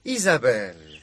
Isabelle.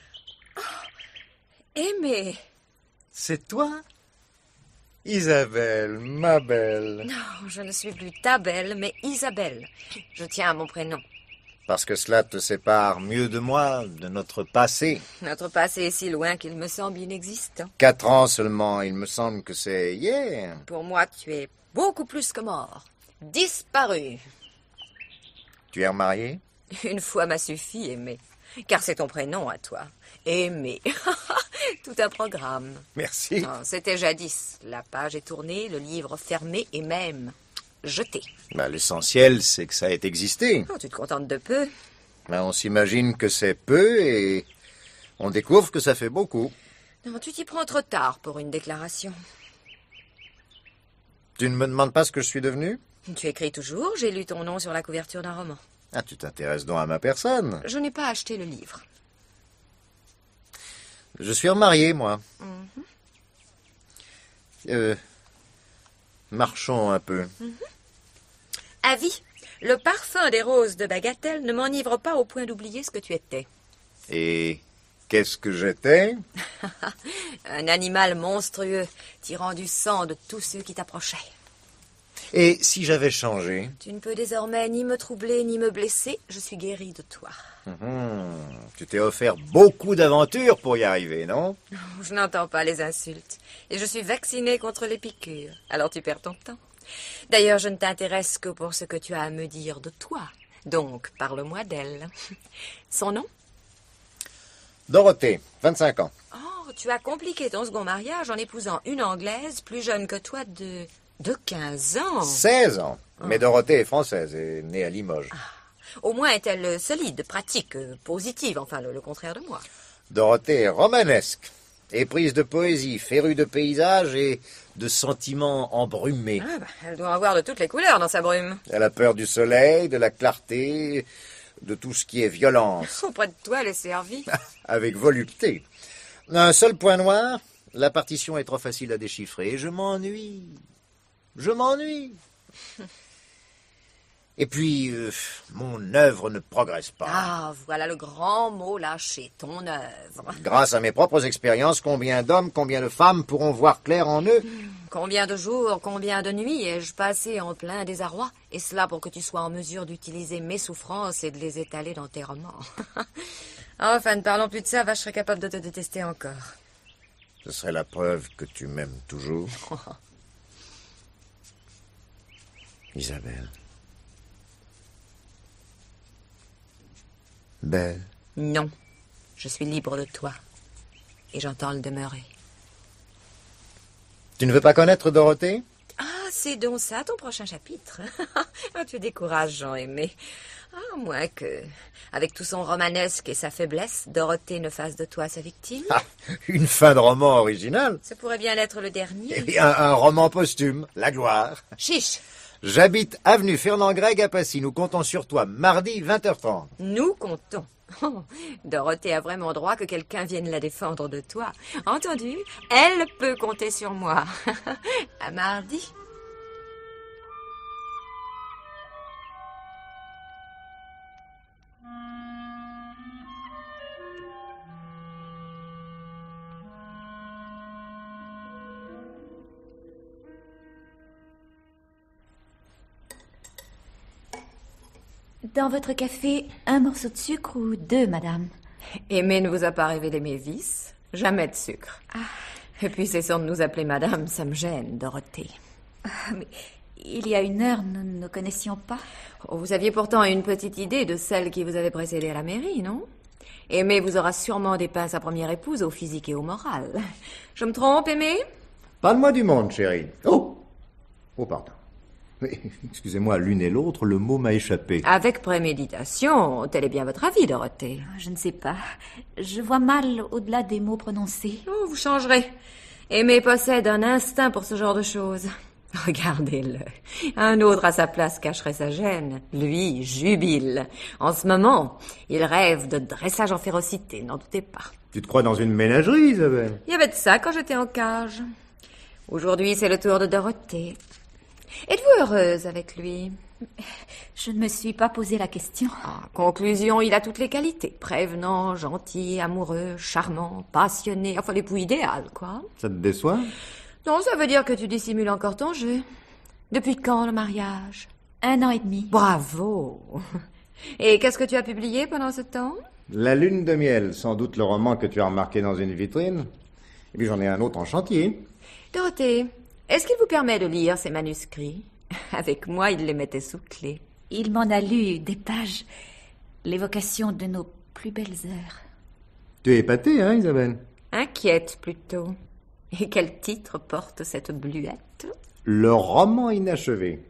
Aimé. C'est toi? Isabelle, ma belle. Non, je ne suis plus ta belle, mais Isabelle. Je tiens à mon prénom. Parce que cela te sépare mieux de moi, de notre passé. Notre passé est si loin qu'il me semble inexistant. 4 ans seulement, il me semble que c'est hier. Pour moi, tu es beaucoup plus que mort. Disparu. Tu es remarié? Une fois m'a suffi, Aimé. Car c'est ton prénom à toi. Aimé. Tout un programme. Merci. Oh, c'était jadis. La page est tournée, le livre fermé et même jeté. L'essentiel, c'est que ça ait existé. Oh, tu te contentes de peu. On s'imagine que c'est peu et on découvre que ça fait beaucoup. Non, tu t'y prends trop tard pour une déclaration. Tu ne me demandes pas ce que je suis devenu? Tu écris toujours, j'ai lu ton nom sur la couverture d'un roman. Ah, tu t'intéresses donc à ma personne. Je n'ai pas acheté le livre. Je suis remarié, moi. Marchons un peu. Avis, le parfum des roses de Bagatelle ne m'enivre pas au point d'oublier ce que tu étais. Et qu'est-ce que j'étais? Un animal monstrueux, tirant du sang de tous ceux qui t'approchaient. Et si j'avais changé? Tu ne peux désormais ni me troubler ni me blesser, je suis guérie de toi. Tu t'es offert beaucoup d'aventures pour y arriver, non? Je n'entends pas les insultes. Et je suis vaccinée contre les piqûres. Alors tu perds ton temps. D'ailleurs, je ne t'intéresse que pour ce que tu as à me dire de toi. Donc, parle-moi d'elle. Son nom? Dorothée, 25 ans. Oh, tu as compliqué ton second mariage en épousant une Anglaise plus jeune que toi de 15 ans. 16 ans. Mais Dorothée est française et née à Limoges. Au moins est-elle solide, pratique, positive, enfin le contraire de moi. Dorothée est romanesque, éprise de poésie, férue de paysages et de sentiments embrumés. Elle doit avoir de toutes les couleurs dans sa brume. Elle a peur du soleil, de la clarté, de tout ce qui est violence. Auprès de toi, elle est servie. Avec volupté. Un seul point noir, la partition est trop facile à déchiffrer. Je m'ennuie. Et puis, mon œuvre ne progresse pas. Ah, voilà le grand mot lâché, ton œuvre. Grâce à mes propres expériences, combien d'hommes, combien de femmes pourront voir clair en eux? Combien de jours, combien de nuits ai-je passé en plein désarroi? Et cela pour que tu sois en mesure d'utiliser mes souffrances et de les étaler dans tes romans. Enfin, ne parlons plus de ça, je serais capable de te détester encore. Ce serait la preuve que tu m'aimes toujours. Isabelle. Belle. Non, je suis libre de toi. Et j'entends le demeurer. Tu ne veux pas connaître Dorothée? Ah, c'est donc ça ton prochain chapitre. Ah, tu es décourageant, Aimé. À moins que, avec tout son romanesque et sa faiblesse, Dorothée ne fasse de toi sa victime. Ah, une fin de roman originale. Ça pourrait bien être le dernier. Et bien, un roman posthume, La gloire. Chiche. J'habite avenue Fernand-Gregg à Passy. Nous comptons sur toi mardi 20h30. Nous comptons. Oh, Dorothée a vraiment droit que quelqu'un vienne la défendre de toi. Entendu? Elle peut compter sur moi. À mardi. Dans votre café, un morceau de sucre ou 2, madame? Aimé ne vous a pas révélé mes vices. Jamais de sucre. Et puis cessons de nous appeler madame, ça me gêne, Dorothée. Mais il y a 1 heure, nous ne nous connaissions pas. Oh, vous aviez pourtant une petite idée de celle qui vous avait précédé à la mairie, non? Aimé vous aura sûrement dépeint sa première épouse au physique et au moral. Je me trompe, Aimé? Parle-moi du monde, chérie. Oh, pardon. Mais, excusez-moi, l'une et l'autre, le mot m'a échappé. Avec préméditation, tel est bien votre avis, Dorothée. Je ne sais pas. Je vois mal au-delà des mots prononcés. Oh, vous changerez. Aimé possède un instinct pour ce genre de choses. Regardez-le. Un autre à sa place cacherait sa gêne. Lui jubile. En ce moment, il rêve de dressage en férocité, n'en doutez pas. Tu te crois dans une ménagerie, Isabelle? Il y avait de ça quand j'étais en cage. Aujourd'hui, c'est le tour de Dorothée. Êtes-vous heureuse avec lui? Je ne me suis pas posé la question. En conclusion, il a toutes les qualités. Prévenant, gentil, amoureux, charmant, passionné. Enfin, l'époux idéal, quoi. Ça te déçoit? Non, ça veut dire que tu dissimules encore ton jeu. Depuis quand, le mariage? 1 an et demi. Bravo. Et qu'est-ce que tu as publié pendant ce temps? La lune de miel, sans doute le roman que tu as remarqué dans une vitrine. Et puis j'en ai un autre en chantier. Dorothée, est-ce qu'il vous permet de lire ces manuscrits? Avec moi, il les mettait sous clé. Il m'en a lu des pages. L'évocation de nos plus belles heures. Tu es épatée, hein, Isabelle? Inquiète, plutôt. Et quel titre porte cette bluette? Le roman inachevé.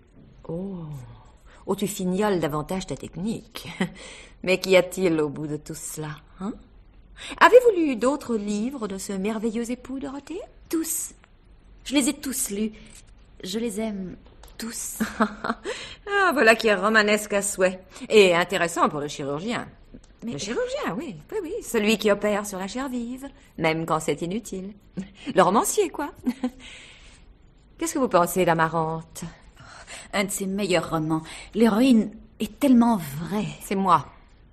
Oh, tu fignoles davantage ta technique. Mais qu'y a-t-il au bout de tout cela, hein? Avez-vous lu d'autres livres de ce merveilleux époux, Dorothée? Tous. Je les ai tous lus. Je les aime tous. Ah, voilà qui est romanesque à souhait. Et intéressant pour le chirurgien. Mais le chirurgien, oui, celui qui opère sur la chair vive, même quand c'est inutile. Le romancier, quoi. Qu'est-ce que vous pensez d'Amarante? Un de ses meilleurs romans. L'héroïne est tellement vraie. C'est moi.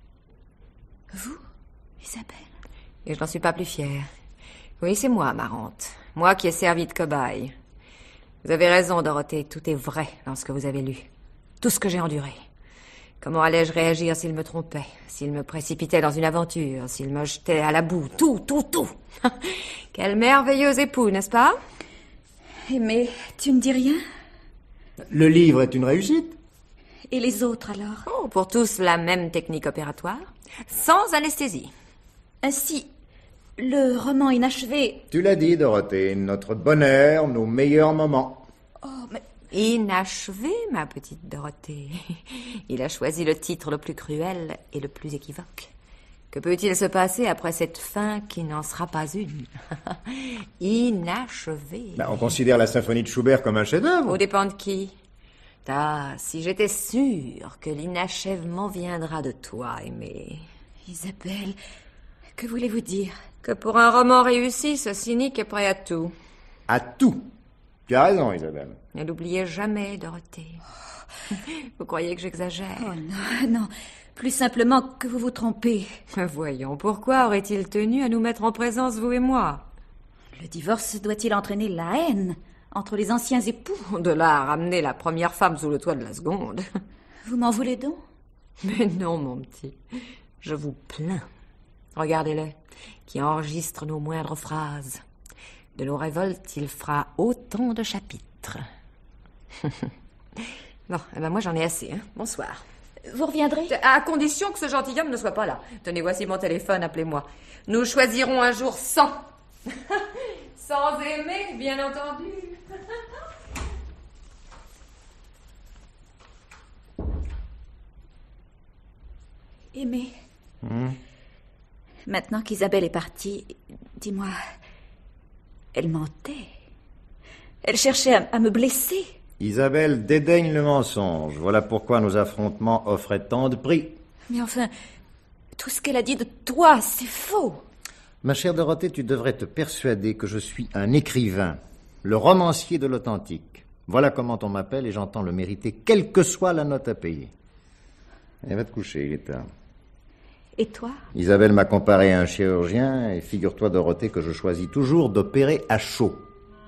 Vous, Isabelle? Et je n'en suis pas plus fière. Oui, c'est moi, Amarante. Moi qui ai servi de cobaye. Vous avez raison, Dorothée, tout est vrai dans ce que vous avez lu. Tout ce que j'ai enduré. Comment allais-je réagir s'il me trompait, s'il me précipitait dans une aventure, s'il me jetait à la boue, tout. Quel merveilleux époux, n'est-ce pas? Mais tu ne dis rien? Le livre est une réussite? Et les autres, alors? Oh, pour tous la même technique opératoire, sans anesthésie. Ainsi, le roman inachevé... Tu l'as dit, Dorothée, notre bonheur, nos meilleurs moments. Oh, mais... Inachevé, ma petite Dorothée. Il a choisi le titre le plus cruel et le plus équivoque. Que peut-il se passer après cette fin qui n'en sera pas une? Inachevé. On considère la symphonie de Schubert comme un chef-d'œuvre. Au dépend de qui? Ah, si j'étais sûre que l'inachèvement viendra de toi, Aimée. Isabelle, que voulez-vous dire? Que pour un roman réussi, ce cynique est prêt à tout. À tout. Tu as raison, Isabelle. Ne l'oubliez jamais, Dorothée. Vous croyez que j'exagère? Oh non. Plus simplement que vous vous trompez. Voyons, pourquoi aurait-il tenu à nous mettre en présence, vous et moi? Le divorce doit-il entraîner la haine entre les anciens époux? De là à ramener la première femme sous le toit de la seconde. Vous m'en voulez donc? Mais non, mon petit. Je vous plains. Regardez-le, qui enregistre nos moindres phrases. De nos révoltes, il fera autant de chapitres. Bon, moi j'en ai assez, hein. Bonsoir. Vous reviendrez? À condition que ce gentilhomme ne soit pas là. Tenez, voici mon téléphone, appelez-moi. Nous choisirons un jour sans. Sans aimer, bien entendu. Aimer. Maintenant qu'Isabelle est partie, dis-moi, elle mentait. Elle cherchait à me blesser. Isabelle dédaigne le mensonge. Voilà pourquoi nos affrontements offraient tant de prix. Mais enfin, tout ce qu'elle a dit de toi, c'est faux. Ma chère Dorothée, tu devrais te persuader que je suis un écrivain, le romancier de l'authentique. Voilà comment on m'appelle et j'entends le mériter, quelle que soit la note à payer. Et va te coucher, il est tard. Et toi? Isabelle m'a comparé à un chirurgien et figure-toi, Dorothée, que je choisis toujours d'opérer à chaud.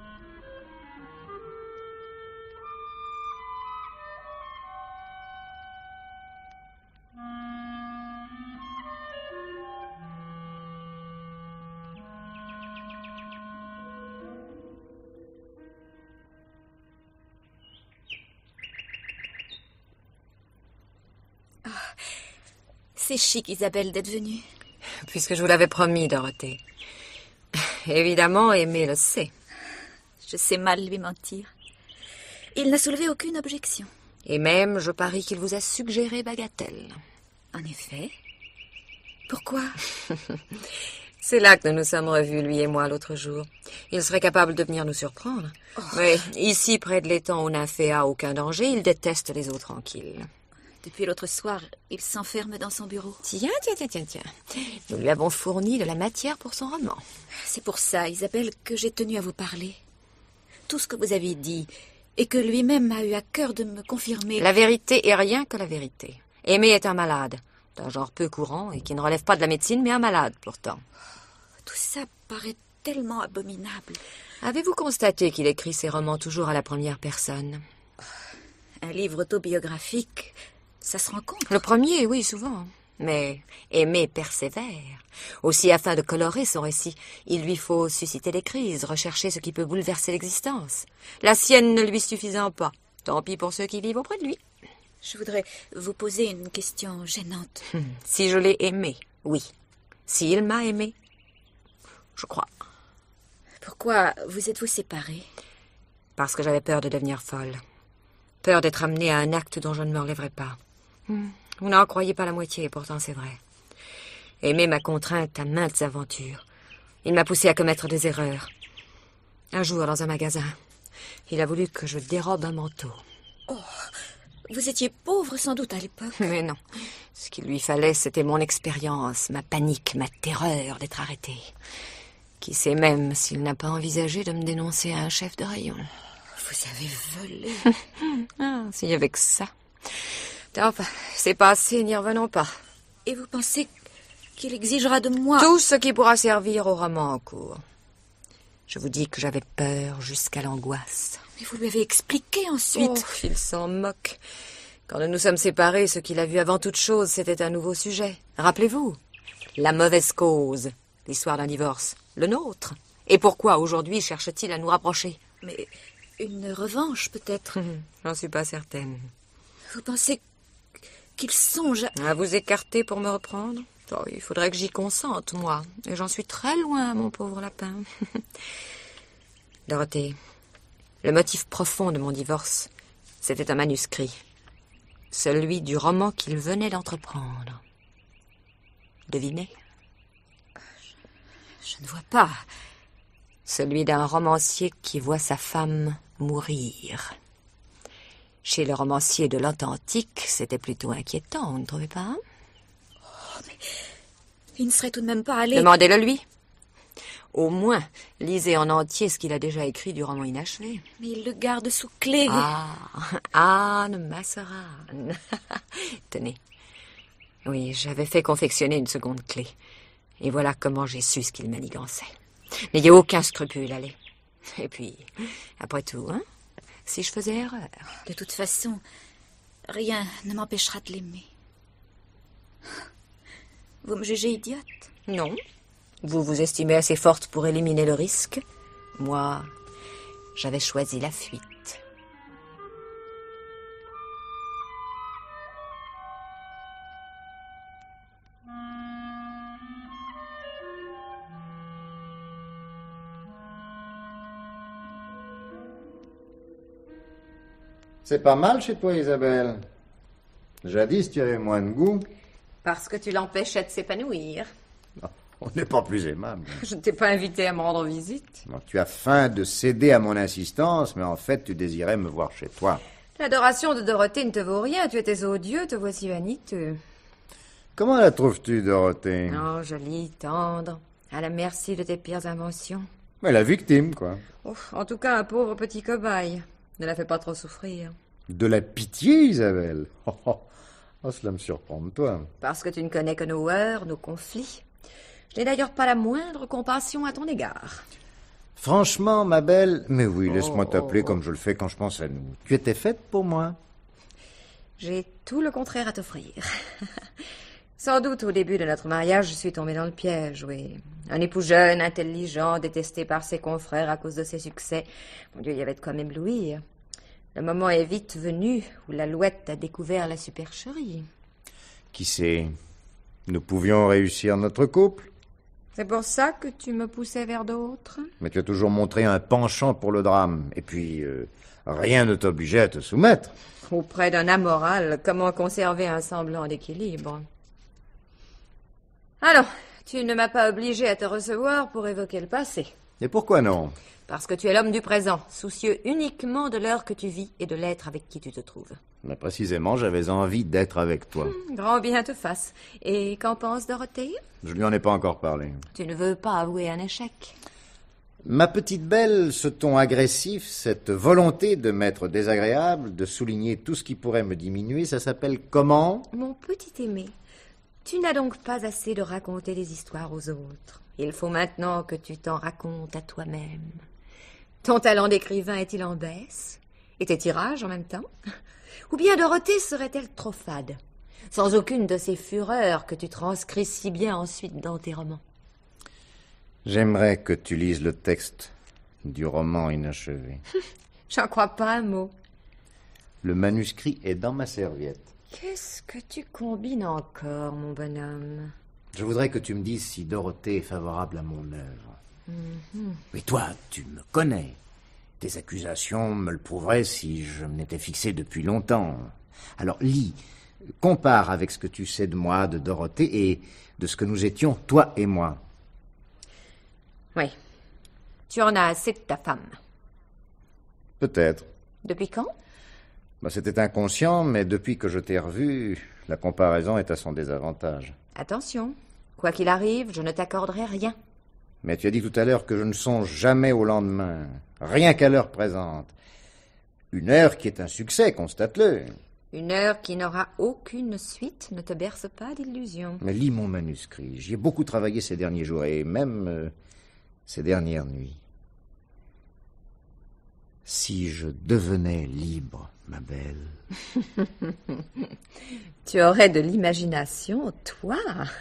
C'est chic, Isabelle, d'être venue. Puisque je vous l'avais promis, Dorothée. Évidemment, Aimé le sait. Je sais mal lui mentir. Il n'a soulevé aucune objection. Et même, je parie qu'il vous a suggéré bagatelle. En effet. Pourquoi? C'est là que nous nous sommes revus, lui et moi, l'autre jour. Il serait capable de venir nous surprendre. Oh. Mais ici, près de l'étang où Nymphéa a aucun danger, il déteste les eaux tranquilles. Depuis l'autre soir, il s'enferme dans son bureau. Tiens. Nous lui avons fourni de la matière pour son roman. C'est pour ça, Isabelle, que j'ai tenu à vous parler. Tout ce que vous avez dit et que lui-même a eu à cœur de me confirmer. La vérité est rien que la vérité. Aimé est un malade, d'un genre peu courant et qui ne relève pas de la médecine, mais un malade pourtant. Tout ça paraît tellement abominable. Avez-vous constaté qu'il écrit ses romans toujours à la première personne? Un livre autobiographique, ça se rencontre. Le premier, oui, souvent. Mais Aimé persévère. Aussi, afin de colorer son récit, il lui faut susciter des crises, rechercher ce qui peut bouleverser l'existence. La sienne ne lui suffisant pas. Tant pis pour ceux qui vivent auprès de lui. Je voudrais vous poser une question gênante. Si je l'ai aimé, oui. S'il m'a aimé, je crois. Pourquoi vous êtes-vous séparés? Parce que j'avais peur de devenir folle. Peur d'être amenée à un acte dont je ne me relèverais pas. Vous n'en croyez pas la moitié, et pourtant c'est vrai. Aimé m'a contrainte à maintes aventures. Il m'a poussée à commettre des erreurs. Un jour, dans un magasin, il a voulu que je dérobe un manteau. Oh, vous étiez pauvre sans doute à l'époque. Mais non. Ce qu'il lui fallait, c'était mon expérience, ma panique, ma terreur d'être arrêtée. Qui sait même s'il n'a pas envisagé de me dénoncer à un chef de rayon. Vous avez volé. Ah, s'il y avait que ça. Enfin, c'est passé, n'y revenons pas. Et vous pensez qu'il exigera de moi... Tout ce qui pourra servir au roman en cours. Je vous dis que j'avais peur jusqu'à l'angoisse. Mais vous lui avez expliqué ensuite. Oh, il s'en moque. Quand nous nous sommes séparés, ce qu'il a vu avant toute chose, c'était un nouveau sujet. Rappelez-vous, la mauvaise cause, l'histoire d'un divorce, le nôtre. Et pourquoi aujourd'hui cherche-t-il à nous rapprocher? Mais une revanche, peut-être. J'en suis pas certaine. Vous pensez qu'il songe à vous écarter pour me reprendre? Oh, il faudrait que j'y consente, moi. Et j'en suis très loin, mon pauvre lapin. Dorothée, le motif profond de mon divorce, c'était un manuscrit. Celui du roman qu'il venait d'entreprendre. Devinez? Je ne vois pas. Celui d'un romancier qui voit sa femme mourir. Chez le romancier de l'authentique, c'était plutôt inquiétant, vous ne trouvez pas? Oh, mais il ne serait tout de même pas allé... Demandez-le lui. Au moins, lisez en entier ce qu'il a déjà écrit du roman inachevé. Mais il le garde sous clé. Ah, Anne Masserane. Tenez. Oui, j'avais fait confectionner une seconde clé. Et voilà comment j'ai su ce qu'il manigançait. N'ayez aucun scrupule, allez. Et puis, après tout, hein, si je faisais erreur. De toute façon, rien ne m'empêchera de l'aimer. Vous me jugez idiote? Non. Vous vous estimez assez forte pour éliminer le risque. Moi, j'avais choisi la fuite. C'est pas mal chez toi, Isabelle. Jadis, tu avais moins de goût. Parce que tu l'empêchais de s'épanouir. Non, on n'est pas plus aimable. Je ne t'ai pas invité à me rendre visite. Non, tu as feint de céder à mon insistance, mais en fait, tu désirais me voir chez toi. L'adoration de Dorothée ne te vaut rien. Tu étais odieux, te voici vaniteux. Comment la trouves-tu, Dorothée? Oh, jolie, tendre, à la merci de tes pires inventions. Mais la victime, quoi. Oh, en tout cas, un pauvre petit cobaye. Ne la fais pas trop souffrir. De la pitié, Isabelle? Oh, cela me surprend de toi. Parce que tu ne connais que nos heurts, nos conflits. Je n'ai d'ailleurs pas la moindre compassion à ton égard. Franchement, ma belle... Mais oui, laisse-moi t'appeler comme je le fais quand je pense à nous. Tu étais faite pour moi. J'ai tout le contraire à t'offrir. Sans doute, au début de notre mariage, je suis tombée dans le piège, oui. Un époux jeune, intelligent, détesté par ses confrères à cause de ses succès. Mon Dieu, il y avait de quoi m'éblouir. Le moment est vite venu où l'alouette a découvert la supercherie. Qui sait? Nous pouvions réussir notre couple. C'est pour ça que tu me poussais vers d'autres? Mais tu as toujours montré un penchant pour le drame. Et puis, rien ne t'obligeait à te soumettre. Auprès d'un amoral, comment conserver un semblant d'équilibre? Alors, tu ne m'as pas obligé à te recevoir pour évoquer le passé. Et pourquoi non? Parce que tu es l'homme du présent, soucieux uniquement de l'heure que tu vis et de l'être avec qui tu te trouves. Mais précisément, j'avais envie d'être avec toi. Grand bien te fasse. Et qu'en pense Dorothée? Je lui en ai pas encore parlé. Tu ne veux pas avouer un échec? Ma petite belle, ce ton agressif, cette volonté de m'être désagréable, de souligner tout ce qui pourrait me diminuer, ça s'appelle comment? Mon petit aimé, tu n'as donc pas assez de raconter des histoires aux autres. Il faut maintenant que tu t'en racontes à toi-même. Ton talent d'écrivain est-il en baisse? Et tes tirages en même temps? Ou bien Dorothée serait-elle trop fade, sans aucune de ces fureurs que tu transcris si bien ensuite dans tes romans? J'aimerais que tu lises le texte du roman inachevé. J'en crois pas un mot. Le manuscrit est dans ma serviette. Qu'est-ce que tu combines encore, mon bonhomme? Je voudrais que tu me dises si Dorothée est favorable à mon œuvre. Mais toi, tu me connais. Tes accusations me le prouveraient si je m'étais fixé depuis longtemps. Alors lis, compare avec ce que tu sais de moi, de Dorothée, et de ce que nous étions, toi et moi. Oui. Tu en as assez de ta femme. Peut-être. Depuis quand? C'était inconscient, mais depuis que je t'ai revu, la comparaison est à son désavantage. Attention. Quoi qu'il arrive, je ne t'accorderai rien. Mais tu as dit tout à l'heure que je ne songe jamais au lendemain, rien qu'à l'heure présente. Une heure qui est un succès, constate-le. Une heure qui n'aura aucune suite ne te berce pas d'illusions. Mais lis mon manuscrit. J'y ai beaucoup travaillé ces derniers jours, et même ces dernières nuits. Si je devenais libre, ma belle... Tu aurais de l'imagination, toi?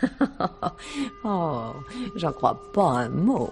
Oh, j'en crois pas un mot.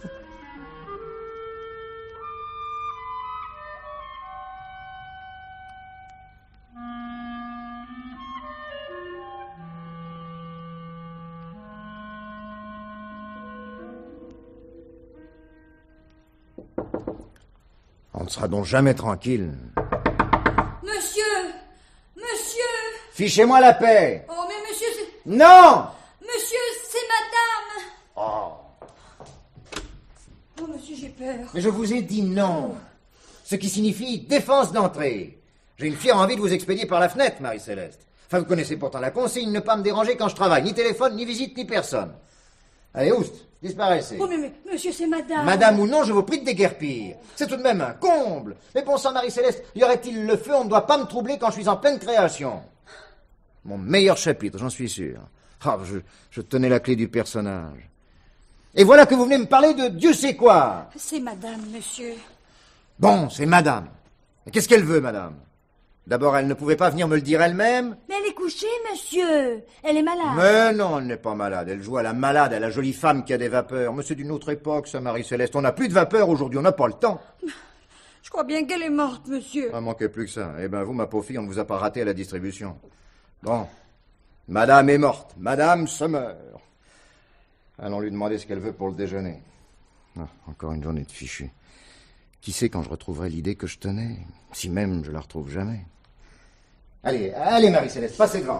On ne sera donc jamais tranquille. Monsieur! Monsieur! Fichez-moi la paix! Oh, mais monsieur, c'est... Non! Monsieur, c'est madame! Oh, Oh, monsieur, j'ai peur. mais je vous ai dit non. Ce qui signifie défense d'entrée. J'ai une fière envie de vous expédier par la fenêtre, Marie-Céleste. Enfin, vous connaissez pourtant la consigne, ne pas me déranger quand je travaille. Ni téléphone, ni visite, ni personne. Allez, oust, disparaissez. Oh, mais monsieur, c'est madame. Madame ou non, je vous prie de déguerpir. C'est tout de même un comble. Mais bon sang, Marie-Céleste, y aurait-il le feu, on ne doit pas me troubler quand je suis en pleine création. Mon meilleur chapitre, j'en suis sûr. Ah, je tenais la clé du personnage. Et voilà que vous venez me parler de Dieu sait quoi. C'est madame, monsieur. Bon, c'est madame. Et qu'est-ce qu'elle veut, madame? D'abord, elle ne pouvait pas venir me le dire elle-même. Mais elle est couchée, monsieur. Elle est malade. Mais non, elle n'est pas malade. Elle joue à la malade, à la jolie femme qui a des vapeurs. Mais c'est d'une autre époque, ça, Marie-Céleste. On n'a plus de vapeurs aujourd'hui, on n'a pas le temps. Je crois bien qu'elle est morte, monsieur. Il manquait plus que ça. Eh ben, vous, ma pauvre fille, on ne vous a pas raté à la distribution. Bon. Madame est morte. Madame se meurt. Allons lui demander ce qu'elle veut pour le déjeuner. Ah, encore une journée de fichu. Qui sait quand je retrouverai l'idée que je tenais? Si même je la retrouve jamais. Allez, allez, Marie-Céleste, passez devant.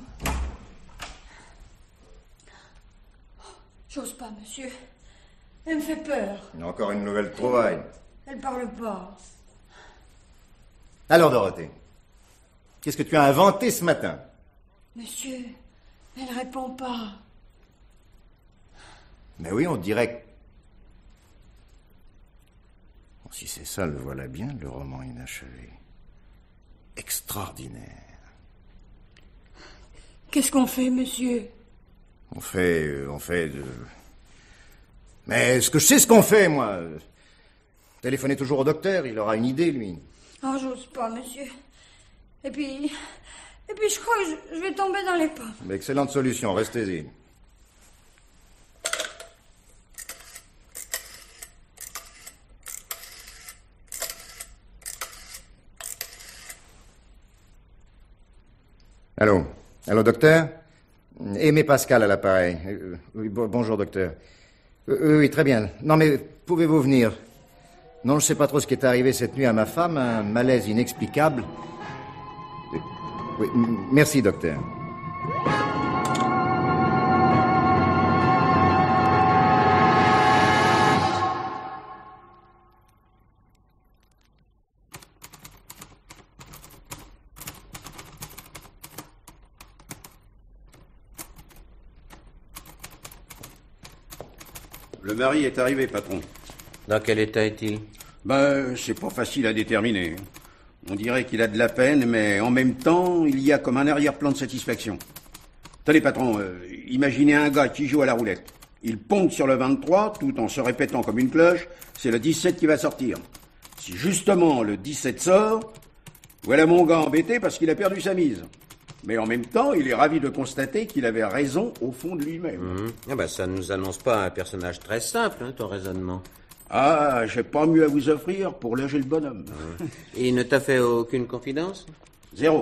J'ose pas, monsieur. Elle me fait peur. Encore une nouvelle trouvaille. Elle parle pas. Alors, Dorothée, qu'est-ce que tu as inventé ce matin? Monsieur, elle répond pas. Mais oui, on dirait que... Bon, si c'est ça, le voilà bien, le roman inachevé. Extraordinaire. Qu'est-ce qu'on fait, monsieur? On fait de... Mais ce que je sais ce qu'on fait, moi. Téléphonez toujours au docteur, il aura une idée, lui. Oh, j'ose pas, monsieur. Et puis je crois que je vais tomber dans les pommes. Mais excellente solution, restez-y. Allô? Allô, docteur? Aimé Pascal à l'appareil. Oui, bonjour, docteur. Oui, très bien. Non, mais pouvez-vous venir? Non, je ne sais pas trop ce qui est arrivé cette nuit à ma femme, un malaise inexplicable. Oui, merci, docteur. Le mari est arrivé, patron. Dans quel état est-il? C'est pas facile à déterminer. On dirait qu'il a de la peine, mais en même temps, il y a comme un arrière-plan de satisfaction. Tenez, patron, imaginez un gars qui joue à la roulette. Il ponte sur le 23, tout en se répétant comme une cloche, c'est le 17 qui va sortir. Si justement le 17 sort, voilà mon gars embêté parce qu'il a perdu sa mise. Mais en même temps, il est ravi de constater qu'il avait raison au fond de lui-même. Ça ne nous annonce pas un personnage très simple, ton raisonnement. Ah, j'ai pas mieux à vous offrir pour loger le bonhomme. Il ne t'a fait aucune confidence? 0.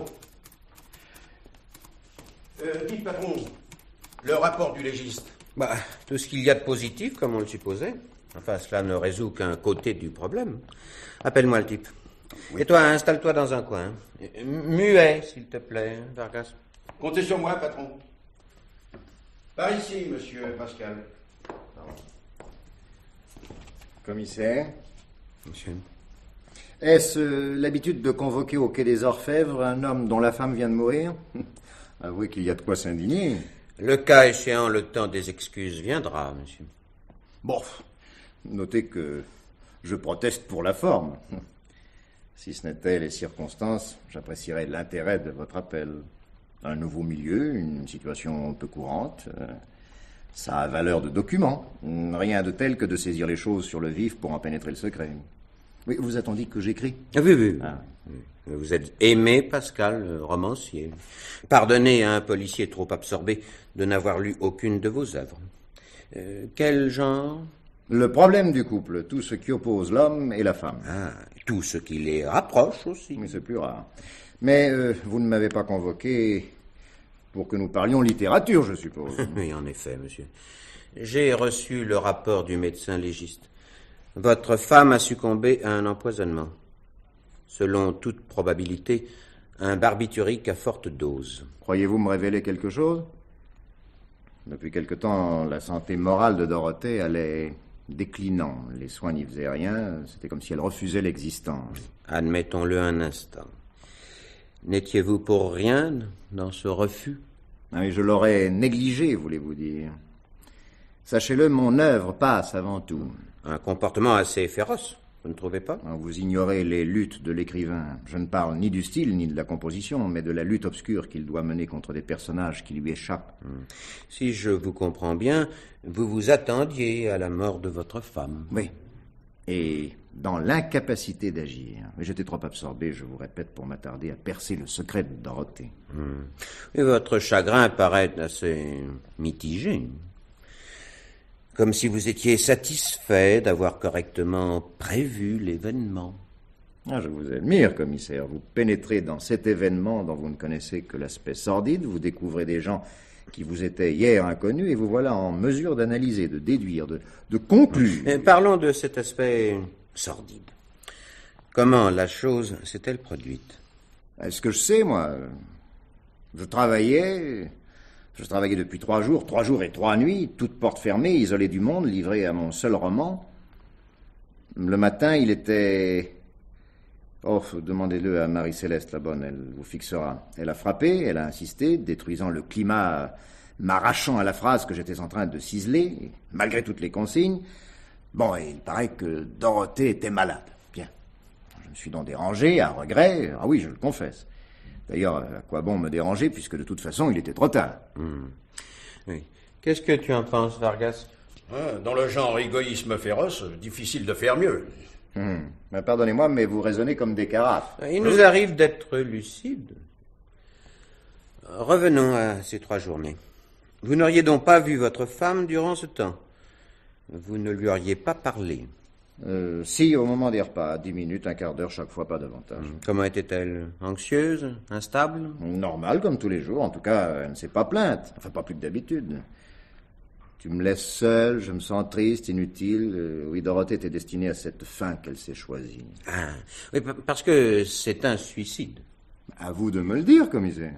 Dites, patron, le rapport du légiste. Tout ce qu'il y a de positif, comme on le supposait. Enfin, cela ne résout qu'un côté du problème. Appelle-moi le type. Oui. Et toi, installe-toi dans un coin. Muet, s'il te plaît, Vargas. Comptez sur moi, patron. Par ici, monsieur Pascal. Commissaire. Monsieur. Est-ce l'habitude de convoquer au quai des Orfèvres un homme dont la femme vient de mourir? Avouez qu'il y a de quoi s'indigner. Le cas échéant, le temps des excuses viendra, monsieur. Bon, notez que je proteste pour la forme. Si ce n'était les circonstances, j'apprécierais l'intérêt de votre appel. Un nouveau milieu, une situation peu courante, ça a valeur de document. Rien de tel que de saisir les choses sur le vif pour en pénétrer le secret. Oui, vous attendiez que j'écris? Oui. Vous êtes Aimé Pascal, romancier. Pardonnez à un policier trop absorbé de n'avoir lu aucune de vos œuvres. Quel genre? Le problème du couple, tout ce qui oppose l'homme et la femme. Tout ce qui les rapproche aussi. Mais c'est plus rare. Mais vous ne m'avez pas convoqué pour que nous parlions littérature, je suppose. Oui, en effet, monsieur. J'ai reçu le rapport du médecin légiste. Votre femme a succombé à un empoisonnement. Selon toute probabilité, un barbiturique à forte dose. Croyez-vous me révéler quelque chose? Depuis quelque temps, la santé morale de Dorothée allait déclinant. Les soins n'y faisaient rien. C'était comme si elle refusait l'existence. Admettons-le un instant. N'étiez-vous pour rien dans ce refus? Oui, je l'aurais négligé, voulez-vous dire. Sachez-le, mon œuvre passe avant tout. Un comportement assez féroce, vous ne trouvez pas? Vous ignorez les luttes de l'écrivain. Je ne parle ni du style ni de la composition, mais de la lutte obscure qu'il doit mener contre des personnages qui lui échappent. Si je vous comprends bien, vous vous attendiez à la mort de votre femme. Oui. Et dans l'incapacité d'agir. Mais j'étais trop absorbé, je vous répète, pour m'attarder à percer le secret de Dorothée. Et votre chagrin paraît assez mitigé. Comme si vous étiez satisfait d'avoir correctement prévu l'événement. Je vous admire, commissaire. Vous pénétrez dans cet événement dont vous ne connaissez que l'aspect sordide. Vous découvrez des gens qui vous étaient hier inconnus et vous voilà en mesure d'analyser, de déduire, de conclure. Parlons de cet aspect sordide. Comment la chose s'est-elle produite? Ce que je sais, moi, je travaillais depuis 3 jours et 3 nuits, toutes portes fermées, isolé du monde, livré à mon seul roman. Le matin, il était... demandez-le à Marie-Céleste, la bonne, elle vous fixera. Elle a frappé, elle a insisté, détruisant le climat, m'arrachant à la phrase que j'étais en train de ciseler, malgré toutes les consignes. Et il paraît que Dorothée était malade. Bien. Je me suis donc dérangé, à regret. Ah oui, je le confesse. D'ailleurs, à quoi bon me déranger, puisque de toute façon, il était trop tard. Oui. Qu'est-ce que tu en penses, Vargas? Dans le genre égoïsme féroce, difficile de faire mieux. Pardonnez-moi, mais vous raisonnez comme des carafes. Il nous arrive d'être lucides. Revenons à ces 3 journées. Vous n'auriez donc pas vu votre femme durant ce temps? Vous ne lui auriez pas parlé? Si, au moment des repas, 10 minutes, un quart d'heure chaque fois, pas davantage. Comment était-elle? Anxieuse? Instable? Normal, comme tous les jours. En tout cas, elle ne s'est pas plainte. Enfin, pas plus que d'habitude. Tu me laisses seul, je me sens triste, inutile. Oui, Dorothée était destinée à cette fin qu'elle s'est choisie. Oui, parce que c'est un suicide. À vous de me le dire, commissaire.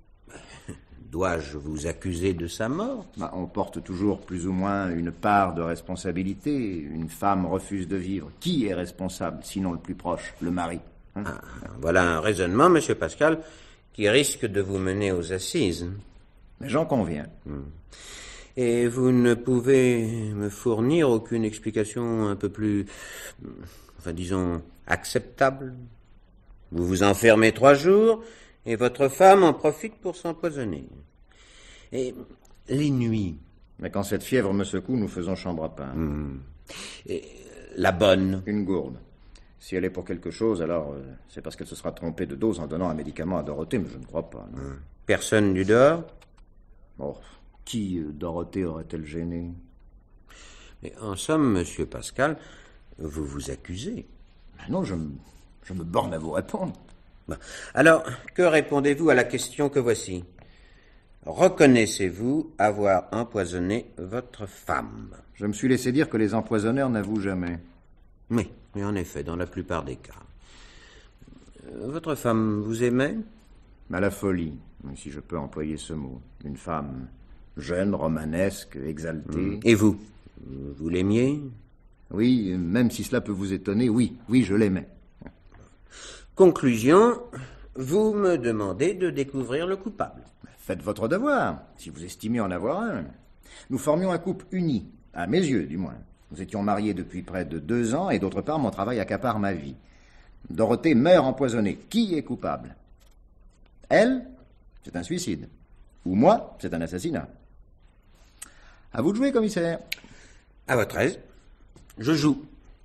Dois-je vous accuser de sa mort? On porte toujours plus ou moins une part de responsabilité. Une femme refuse de vivre. Qui est responsable, sinon le plus proche, le mari? Voilà un raisonnement, monsieur Pascal, qui risque de vous mener aux assises. Mais j'en conviens. Et vous ne pouvez me fournir aucune explication un peu plus, enfin disons, acceptable? Vous vous enfermez 3 jours et votre femme en profite pour s'empoisonner. Et les nuits? Mais quand cette fièvre me secoue, nous faisons chambre à pain. Et la bonne? Une gourde. Si elle est pour quelque chose, alors c'est parce qu'elle se sera trompée de dose en donnant un médicament à Dorothée, mais je ne crois pas. Non. Personne du dehors? Oh, qui Dorothée aurait-elle gêné? Mais en somme, monsieur Pascal, vous vous accusez. Non, je me borne à vous répondre. Bon. Alors, que répondez-vous à la question que voici? Reconnaissez-vous avoir empoisonné votre femme? Je me suis laissé dire que les empoisonneurs n'avouent jamais. Oui, mais en effet, dans la plupart des cas. Votre femme vous aimait? À la folie, si je peux employer ce mot. Une femme jeune, romanesque, exaltée. Et vous? Vous l'aimiez? Oui, même si cela peut vous étonner, oui, je l'aimais. Conclusion, vous me demandez de découvrir le coupable. Faites votre devoir, si vous estimez en avoir un. Nous formions un couple uni, à mes yeux du moins. Nous étions mariés depuis près de 2 ans, et d'autre part, mon travail accapare ma vie. Dorothée meurt empoisonnée. Qui est coupable? Elle, c'est un suicide. Ou moi, c'est un assassinat. À vous de jouer, commissaire. À votre aise. Je joue.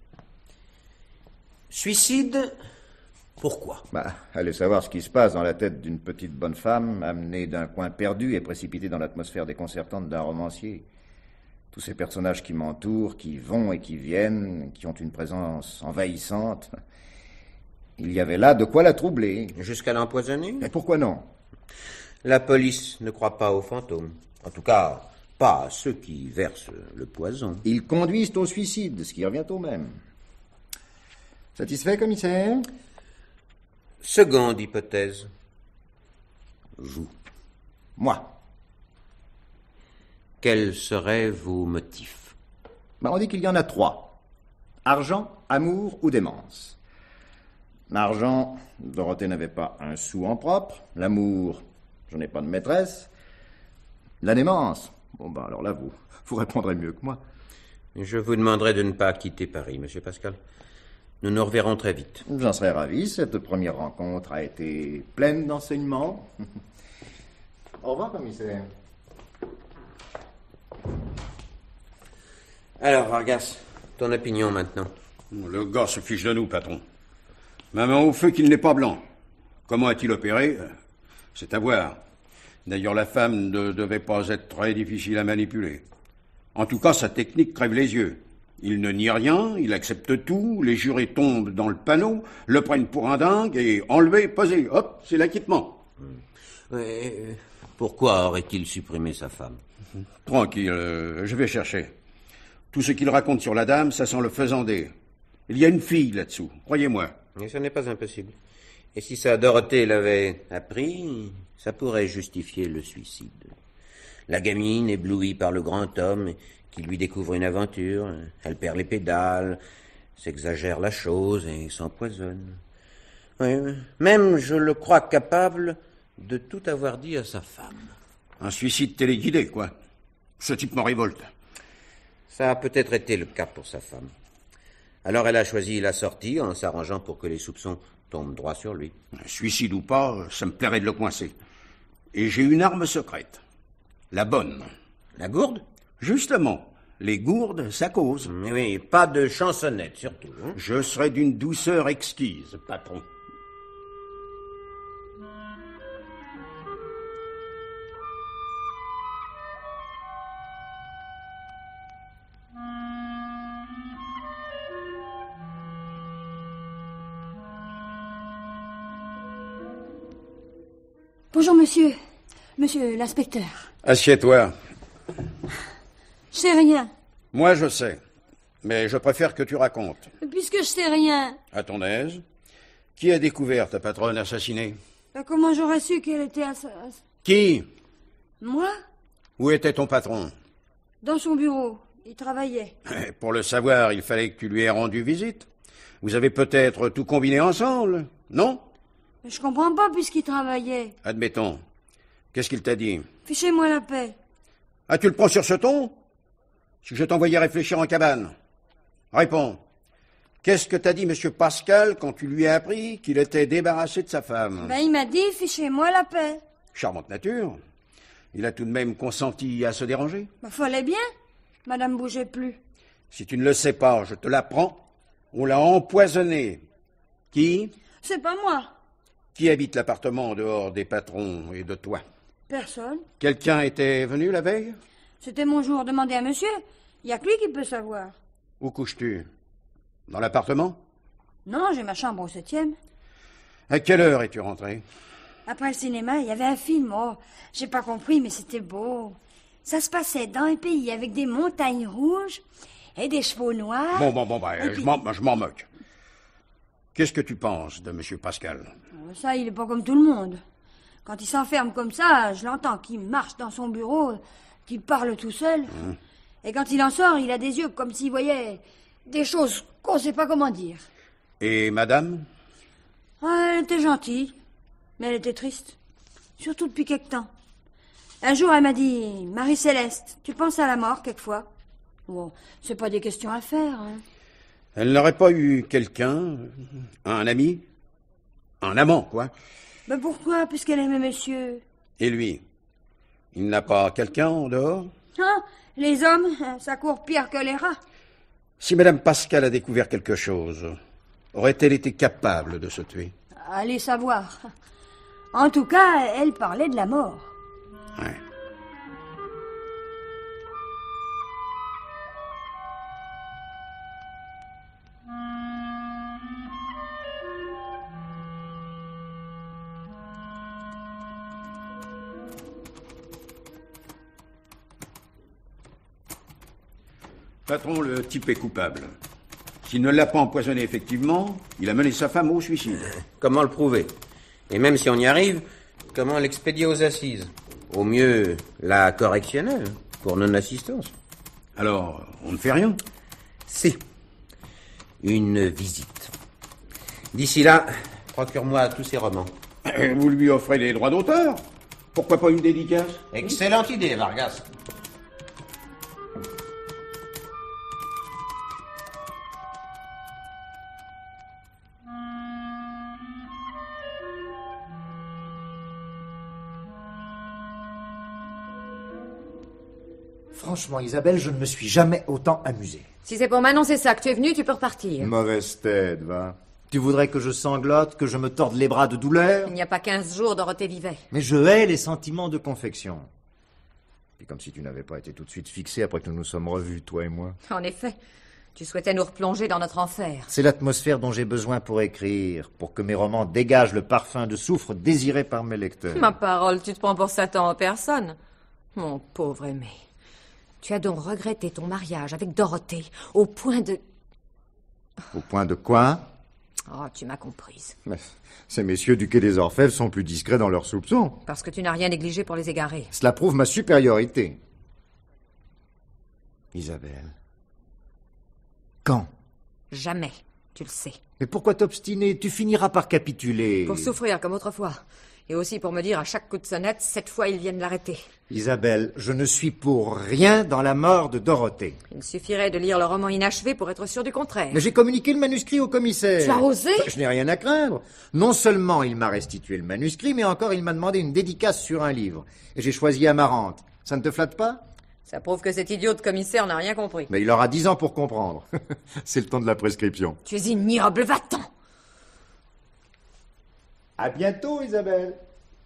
Suicide, pourquoi? Allez savoir ce qui se passe dans la tête d'une petite bonne femme, amenée d'un coin perdu et précipitée dans l'atmosphère déconcertante d'un romancier. Tous ces personnages qui m'entourent, qui vont et qui viennent, qui ont une présence envahissante. Il y avait là de quoi la troubler. Jusqu'à l'empoisonner? Mais pourquoi non? La police ne croit pas aux fantômes. En tout cas, pas à ceux qui versent le poison. Ils conduisent au suicide, ce qui revient au même. Satisfait, commissaire? Seconde hypothèse. Vous. Moi. Quels seraient vos motifs? On dit qu'il y en a 3. Argent, amour ou démence. L'argent, Dorothée n'avait pas un sou en propre. L'amour, je n'ai pas de maîtresse. La démence, alors là, vous répondrez mieux que moi. Je vous demanderai de ne pas quitter Paris, monsieur Pascal. Nous nous reverrons très vite. J'en serais ravi. Cette première rencontre a été pleine d'enseignements. Au revoir, commissaire. Alors, Vargas, ton opinion maintenant? Le gars se fiche de nous, patron. Maman au feu qu'il n'est pas blanc. Comment a-t-il opéré? C'est à voir. D'ailleurs, la femme ne devait pas être très difficile à manipuler. En tout cas, sa technique crève les yeux. Il ne nie rien, il accepte tout, les jurés tombent dans le panneau, le prennent pour un dingue et enlevé, posé, hop, c'est l'acquittement. Pourquoi aurait-il supprimé sa femme? Tranquille, je vais chercher. Tout ce qu'il raconte sur la dame, ça sent le faisandé. Il y a une fille là-dessous, croyez-moi. Mais ce n'est pas impossible. Et si sa Dorothée l'avait appris, ça pourrait justifier le suicide. La gamine, éblouie par le grand homme, qui lui découvre une aventure, elle perd les pédales, s'exagère la chose et s'empoisonne. Oui, même je le crois capable de tout avoir dit à sa femme. Un suicide téléguidé, quoi. Ce type m'en révolte. Ça a peut-être été le cas pour sa femme. Alors elle a choisi la sortie en s'arrangeant pour que les soupçons tombent droit sur lui. Suicide ou pas, ça me plairait de le coincer. Et j'ai une arme secrète. La bonne. La gourde? Justement, les gourdes, ça cause. Oui, pas de chansonnette surtout. Hein? Je serai d'une douceur exquise, patron. Bonjour, monsieur. Monsieur l'inspecteur. Assieds-toi. Je sais rien. Moi, je sais. Mais je préfère que tu racontes. Puisque je sais rien. À ton aise. Qui a découvert ta patronne assassinée? Comment j'aurais su qu'elle était Qui? Moi? Où était ton patron? Dans son bureau. Il travaillait. Pour le savoir, il fallait que tu lui aies rendu visite. Vous avez peut-être tout combiné ensemble, non? Je comprends pas puisqu'il travaillait. Admettons. Qu'est-ce qu'il t'a dit? Fichez-moi la paix. Ah, tu le prends sur ce ton? Si je t'envoyais réfléchir en cabane. Réponds. Qu'est-ce que t'as dit, monsieur Pascal, quand tu lui as appris qu'il était débarrassé de sa femme? Ben, il m'a dit, fichez-moi la paix. Charmante nature. Il a tout de même consenti à se déranger. Ben, fallait bien. Madame bougeait plus. Si tu ne le sais pas, je te l'apprends. On l'a empoisonné. Qui? C'est pas moi. Qui habite l'appartement en dehors des patrons et de toi? Personne. Quelqu'un était venu la veille? C'était mon jour. Demandez à monsieur. Il y a que lui qui peut savoir. Où couches-tu? Dans l'appartement? Non, j'ai ma chambre au 7e. À quelle heure es-tu rentré? Après le cinéma, il y avait un film. Oh, j'ai pas compris, mais c'était beau. Ça se passait dans un pays avec des montagnes rouges et des chevaux noirs. Bon, Et je puis- m'en moque. Qu'est-ce que tu penses de monsieur Pascal? Ça, il est pas comme tout le monde. Quand il s'enferme comme ça, je l'entends qu'il marche dans son bureau, qu'il parle tout seul. Et quand il en sort, il a des yeux comme s'il voyait des choses qu'on sait pas comment dire. Et madame? Ah, elle était gentille, mais elle était triste. Surtout depuis quelque temps. Un jour, elle m'a dit, Marie-Céleste, tu penses à la mort quelquefois? Bon, c'est pas des questions à faire, hein. Elle n'aurait pas eu quelqu'un, un ami, un amant, quoi. Ben pourquoi, puisqu'elle aimait monsieur? Et lui, il n'a pas quelqu'un en dehors? Hein? Les hommes, ça court pire que les rats. Si madame Pascal a découvert quelque chose, aurait-elle été capable de se tuer? Allez savoir. En tout cas, elle parlait de la mort. Ouais. Patron, le type est coupable. S'il ne l'a pas empoisonné effectivement, il a mené sa femme au suicide. Comment le prouver? Et même si on y arrive, comment l'expédier aux assises? Au mieux, la correctionnelle, pour non-assistance. Alors, on ne fait rien? Si. Une visite. D'ici là, procure-moi tous ces romans. Vous lui offrez des droits d'auteur? Pourquoi pas une dédicace? Excellente idée, Vargas. Franchement, Isabelle, je ne me suis jamais autant amusé. Si c'est pour m'annoncer ça que tu es venu, tu peux repartir. Mauvaise tête, va. Tu voudrais que je sanglote, que je me torde les bras de douleur? Il n'y a pas 15 jours, Dorothée vivait. Mais je hais les sentiments de confection. Et comme si tu n'avais pas été tout de suite fixé après que nous nous sommes revus, toi et moi. En effet, tu souhaitais nous replonger dans notre enfer. C'est l'atmosphère dont j'ai besoin pour écrire, pour que mes romans dégagent le parfum de soufre désiré par mes lecteurs. Ma parole, tu te prends pour Satan en personne. Mon pauvre aimé. Tu as donc regretté ton mariage avec Dorothée au point de... Au point de quoi? Oh, tu m'as comprise. Mais ces messieurs du quai des Orfèvres sont plus discrets dans leurs soupçons. Parce que tu n'as rien négligé pour les égarer. Cela prouve ma supériorité. Isabelle. Quand? Jamais, tu le sais. Mais pourquoi t'obstiner? Tu finiras par capituler. Pour souffrir comme autrefois. Et aussi pour me dire à chaque coup de sonnette, cette fois ils viennent l'arrêter. Isabelle, je ne suis pour rien dans la mort de Dorothée. Il suffirait de lire le roman inachevé pour être sûr du contraire. Mais j'ai communiqué le manuscrit au commissaire. Tu as osé? Je n'ai rien à craindre. Non seulement il m'a restitué le manuscrit, mais encore il m'a demandé une dédicace sur un livre. Et j'ai choisi Amarante. Ça ne te flatte pas? Ça prouve que cet idiot de commissaire n'a rien compris. Mais il aura 10 ans pour comprendre. C'est le temps de la prescription. Tu es ignoble, va-t'en! À bientôt, Isabelle.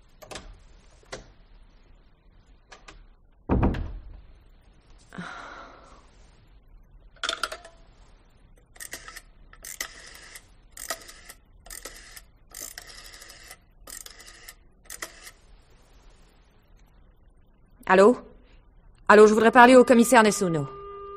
Allô? Allô, je voudrais parler au commissaire Nessuno.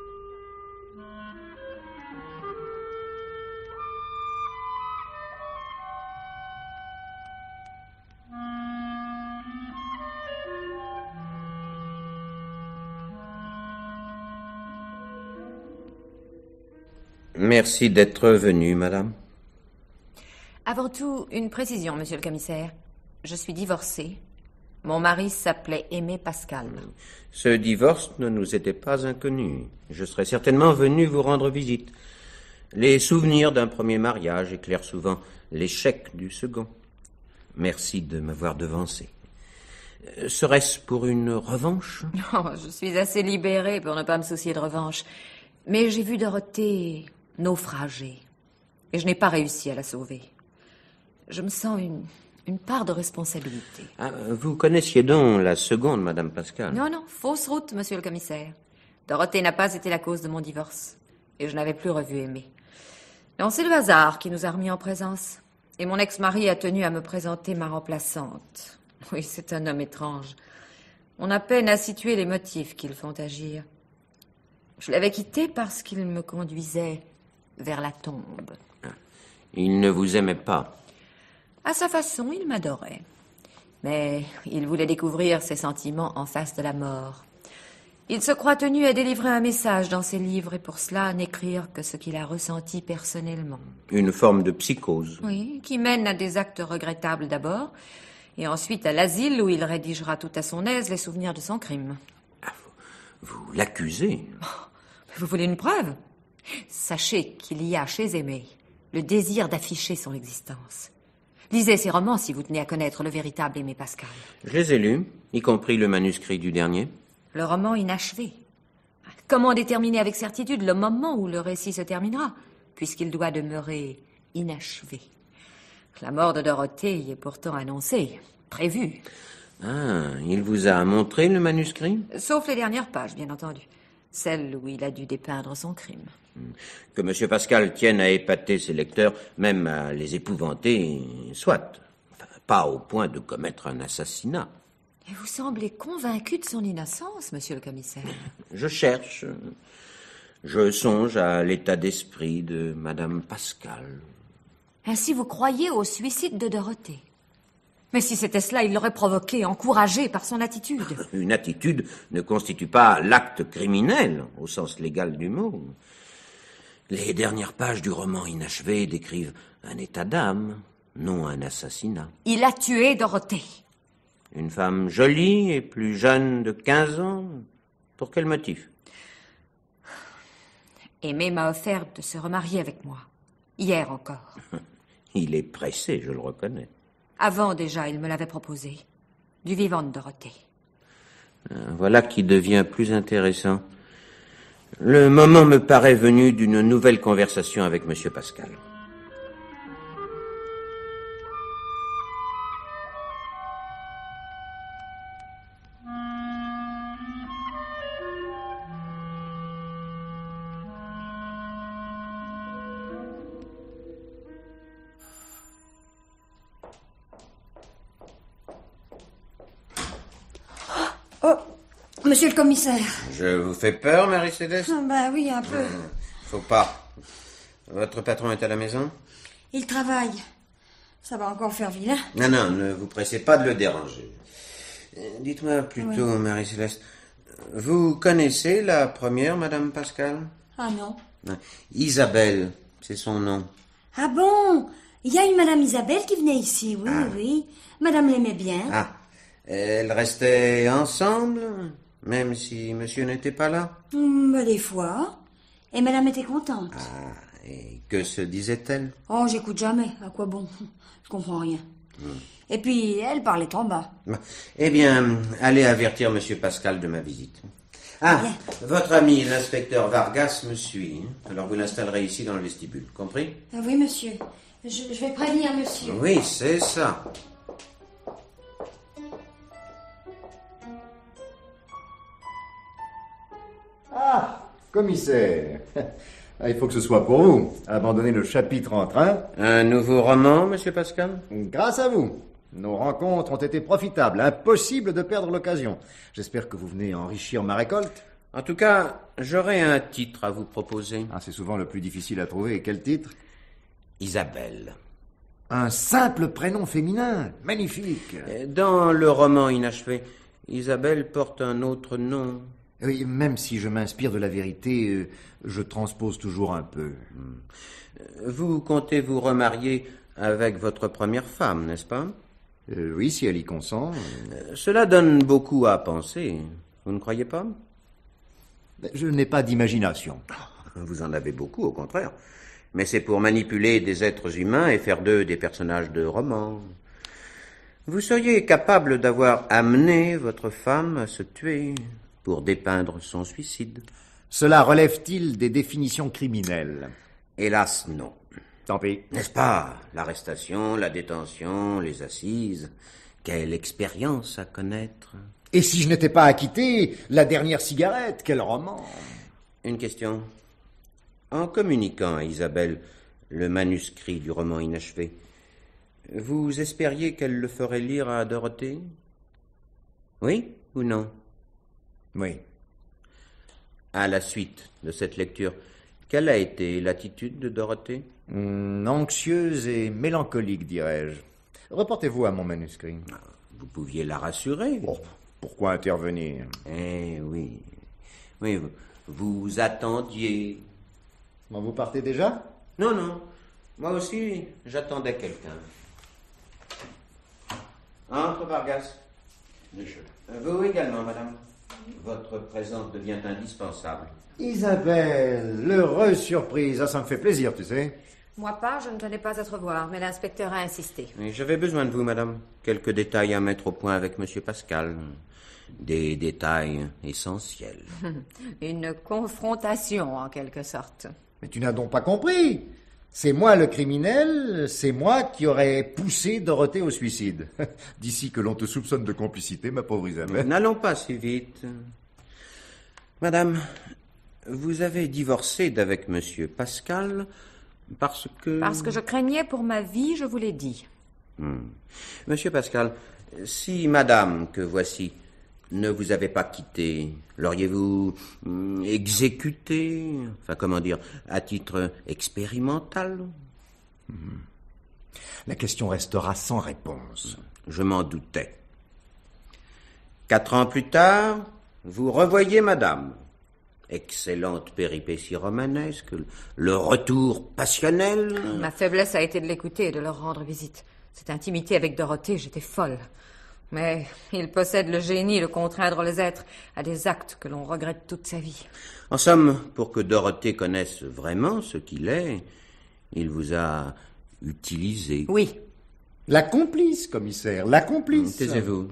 Merci d'être venue, madame. Avant tout, une précision, monsieur le commissaire. Je suis divorcée Mon mari s'appelait Aimé Pascal. Ce divorce ne nous était pas inconnu. Je serais certainement venu vous rendre visite. Les souvenirs d'un premier mariage éclairent souvent l'échec du second. Merci de m'avoir devancé. Serait-ce pour une revanche? Oh, je suis assez libérée pour ne pas me soucier de revanche. Mais j'ai vu Dorothée naufrager. Et je n'ai pas réussi à la sauver. Je me sens une part de responsabilité. Ah, vous connaissiez donc la seconde, Madame Pascal? Non, non, fausse route, monsieur le commissaire. Dorothée n'a pas été la cause de mon divorce. Et je n'avais plus revu Aimé. Non, c'est le hasard qui nous a remis en présence. Et mon ex-mari a tenu à me présenter ma remplaçante. Oui, c'est un homme étrange. On a peine à situer les motifs qui le font agir. Je l'avais quitté parce qu'il me conduisait vers la tombe. Il ne vous aimait pas. À sa façon, il m'adorait. Mais il voulait découvrir ses sentiments en face de la mort. Il se croit tenu à délivrer un message dans ses livres et pour cela n'écrire que ce qu'il a ressenti personnellement. Une forme de psychose. Oui, qui mène à des actes regrettables d'abord, et ensuite à l'asile où il rédigera tout à son aise les souvenirs de son crime. Ah, vous l'accusez? Vous voulez une preuve? Sachez qu'il y a chez Aimé le désir d'afficher son existence. Lisez ses romans si vous tenez à connaître le véritable Aimé Pascal. Je les ai lus, y compris le manuscrit du dernier. Le roman inachevé. Comment déterminer avec certitude le moment où le récit se terminera, puisqu'il doit demeurer inachevé? La mort de Dorothée y est pourtant annoncée, prévue. Ah, il vous a montré le manuscrit? Sauf les dernières pages, bien entendu. Celles où il a dû dépeindre son crime. Que M. Pascal tienne à épater ses lecteurs, même à les épouvanter, soit. Enfin, pas au point de commettre un assassinat. Et vous semblez convaincu de son innocence, monsieur le commissaire. Je cherche. Je songe à l'état d'esprit de Madame Pascal. Ainsi vous croyez au suicide de Dorothée. Mais si c'était cela, il l'aurait provoqué, encouragé par son attitude. Une attitude ne constitue pas l'acte criminel, au sens légal du mot. Les dernières pages du roman inachevé décrivent un état d'âme, non un assassinat. Il a tué Dorothée. Une femme jolie et plus jeune de 15 ans. Pour quel motif? Aimé m'a offert de se remarier avec moi. Hier encore. Il est pressé, je le reconnais. Avant déjà, il me l'avait proposé. Du vivant de Dorothée. Voilà qui devient plus intéressant. Le moment me paraît venu d'une nouvelle conversation avec M. Pascal. Oh, monsieur le commissaire. Je vous fais peur, Marie-Céleste? Bah oui, un peu. Faut pas. Votre patron est à la maison? Il travaille. Ça va encore faire vilain. Non, non, ne vous pressez pas de le déranger. Dites-moi plutôt, Marie-Céleste, vous connaissez la première, Madame Pascal? Ah non. Isabelle, c'est son nom. Ah bon? Il y a une Madame Isabelle qui venait ici, oui, oui. Madame l'aimait bien. Ah, elles restaient ensemble, même si monsieur n'était pas là? Bah, des fois. Et Madame était contente. Ah, et que se disait-elle? Oh, j'écoute jamais. À quoi bon? Je comprends rien. Et puis, elle parlait trop bas. Eh bien, allez avertir monsieur Pascal de ma visite. Ah, Bien. votre ami, l'inspecteur Vargas, me suit. Alors vous l'installerez ici dans le vestibule, compris? Ah oui, monsieur. Je vais prévenir monsieur. Oui, c'est ça. Ah, commissaire. Ah, il faut que ce soit pour vous. Abandonner le chapitre en train. Un nouveau roman, monsieur Pascal? Grâce à vous. Nos rencontres ont été profitables. Impossible de perdre l'occasion. J'espère que vous venez enrichir ma récolte. En tout cas, j'aurai un titre à vous proposer. Ah, c'est souvent le plus difficile à trouver. Et quel titre? Isabelle. Un simple prénom féminin. Magnifique. Dans le roman inachevé, Isabelle porte un autre nom. Oui, même si je m'inspire de la vérité, je transpose toujours un peu. Vous comptez vous remarier avec votre première femme, n'est-ce pas? Oui, si elle y consent. Cela donne beaucoup à penser. Vous ne croyez pas? Je n'ai pas d'imagination. Vous en avez beaucoup, au contraire. Mais c'est pour manipuler des êtres humains et faire d'eux des personnages de romans. Vous seriez capable d'avoir amené votre femme à se tuer pour dépeindre son suicide? Cela relève-t-il des définitions criminelles? Hélas, non. Tant pis. N'est-ce pas? L'arrestation, la détention, les assises. Quelle expérience à connaître. Et si je n'étais pas acquitté, la dernière cigarette, quel roman! Une question. En communiquant à Isabelle le manuscrit du roman inachevé, vous espériez qu'elle le ferait lire à Dorothée? Oui ou non? Oui. À la suite de cette lecture, quelle a été l'attitude de Dorothée? Anxieuse et mélancolique, dirais-je. Reportez-vous à mon manuscrit. Vous pouviez la rassurer. Oh, pourquoi intervenir? Eh oui. Oui, vous attendiez. Bon, vous partez déjà? Non, non. Moi aussi, j'attendais quelqu'un. Entre, Vargas. Vous également, madame. Votre présence devient indispensable. Isabelle, l'heureuse surprise. Ah, ça me fait plaisir, tu sais. Moi pas, je ne tenais pas à te revoir, mais l'inspecteur a insisté. Et j'avais besoin de vous, madame. Quelques détails à mettre au point avec monsieur Pascal. Des détails essentiels. Une confrontation, en quelque sorte. Mais tu n'as donc pas compris. C'est moi le criminel, c'est moi qui aurais poussé Dorothée au suicide. D'ici que l'on te soupçonne de complicité, ma pauvre Isabelle. N'allons pas si vite. Madame, vous avez divorcé d'avec monsieur Pascal parce que... Parce que je craignais pour ma vie, je vous l'ai dit. Monsieur Pascal, si madame que voici ne vous avait pas quitté, l'auriez-vous exécuté, enfin comment dire, à titre expérimental? La question restera sans réponse. Je m'en doutais. 4 ans plus tard, vous revoyez madame. Excellente péripétie romanesque, le retour passionnel. Ma faiblesse a été de l'écouter et de leur rendre visite. Cette intimité avec Dorothée, j'étais folle. Mais il possède le génie de contraindre les êtres à des actes que l'on regrette toute sa vie. En somme, pour que Dorothée connaisse vraiment ce qu'il est, il vous a utilisé. Oui. La complice, commissaire, la complice. Taisez-vous.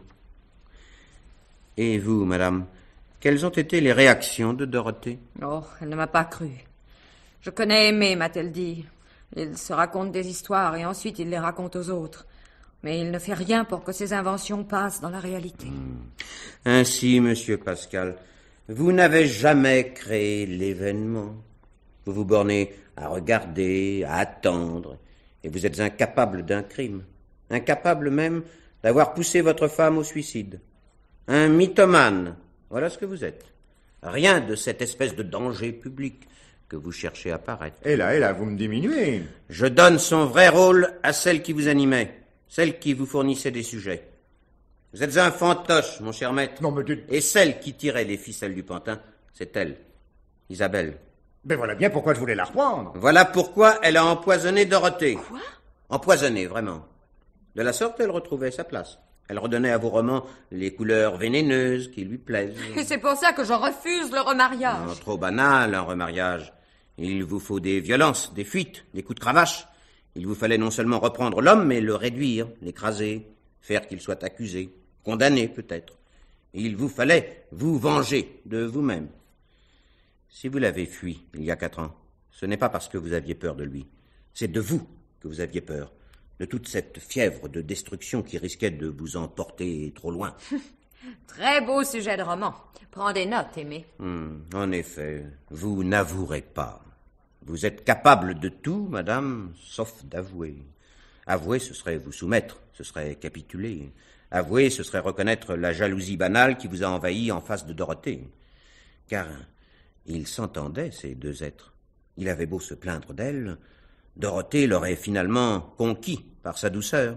Et vous, madame, quelles ont été les réactions de Dorothée? Oh, elle ne m'a pas cru. Je connais Aimé, m'a-t-elle dit. Il se raconte des histoires et ensuite il les raconte aux autres. Mais il ne fait rien pour que ses inventions passent dans la réalité. Ainsi, monsieur Pascal, vous n'avez jamais créé l'événement. Vous vous bornez à regarder, à attendre, et vous êtes incapable d'un crime. Incapable même d'avoir poussé votre femme au suicide. Un mythomane, voilà ce que vous êtes. Rien de cette espèce de danger public que vous cherchez à paraître. Et là, vous me diminuez. Je donne son vrai rôle à celle qui vous animait. Celle qui vous fournissait des sujets. Vous êtes un fantoche, mon cher maître. Non, mais Et celle qui tirait les ficelles du pantin, c'est elle, Isabelle. Ben voilà bien pourquoi je voulais la reprendre. Voilà pourquoi elle a empoisonné Dorothée. Quoi? Empoisonné, vraiment. De la sorte, elle retrouvait sa place. Elle redonnait à vos romans les couleurs vénéneuses qui lui plaisent. Et c'est pour ça que je refuse le remariage. Non, trop banal, un remariage. Il vous faut des violences, des fuites, des coups de cravache. Il vous fallait non seulement reprendre l'homme, mais le réduire, l'écraser, faire qu'il soit accusé, condamné peut-être. Il vous fallait vous venger de vous-même. Si vous l'avez fui il y a 4 ans, ce n'est pas parce que vous aviez peur de lui. C'est de vous que vous aviez peur, de toute cette fièvre de destruction qui risquait de vous emporter trop loin. Très beau sujet de roman. Prends des notes, Aimé. En effet, vous n'avouerez pas. Vous êtes capable de tout, madame, sauf d'avouer. Avouer, ce serait vous soumettre, ce serait capituler. Avouer, ce serait reconnaître la jalousie banale qui vous a envahi en face de Dorothée. Car ils s'entendaient, ces deux êtres. Il avait beau se plaindre d'elle, Dorothée l'aurait finalement conquis par sa douceur.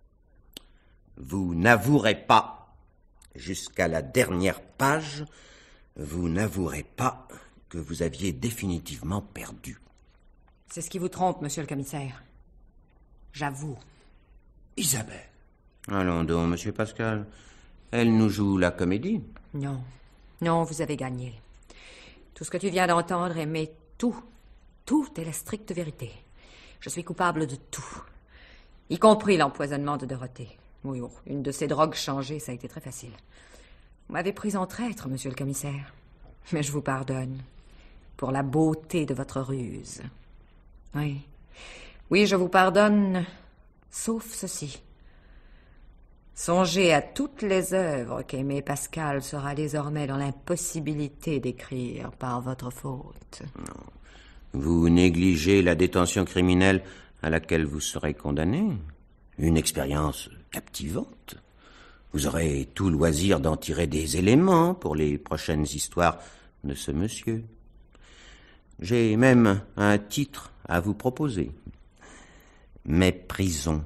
Vous n'avouerez pas, jusqu'à la dernière page, vous n'avouerez pas que vous aviez définitivement perdu. C'est ce qui vous trompe, monsieur le commissaire. J'avoue. Isabelle. Allons donc, monsieur Pascal. Elle nous joue la comédie. Non. Non, vous avez gagné. Tout ce que tu viens d'entendre, mais tout est la stricte vérité. Je suis coupable de tout. Y compris l'empoisonnement de Dorothée. Oui, oh, une de ces drogues changées, ça a été très facile. Vous m'avez pris en traître, monsieur le commissaire. Mais je vous pardonne. Pour la beauté de votre ruse. Oui. Oui, je vous pardonne, sauf ceci. Songez à toutes les œuvres qu'Aimé Pascal sera désormais dans l'impossibilité d'écrire par votre faute. Vous négligez la détention criminelle à laquelle vous serez condamné. Une expérience captivante. Vous aurez tout loisir d'en tirer des éléments pour les prochaines histoires de ce monsieur. J'ai même un titre à vous proposer. Mes prisons.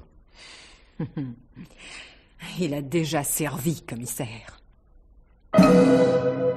Il a déjà servi, commissaire.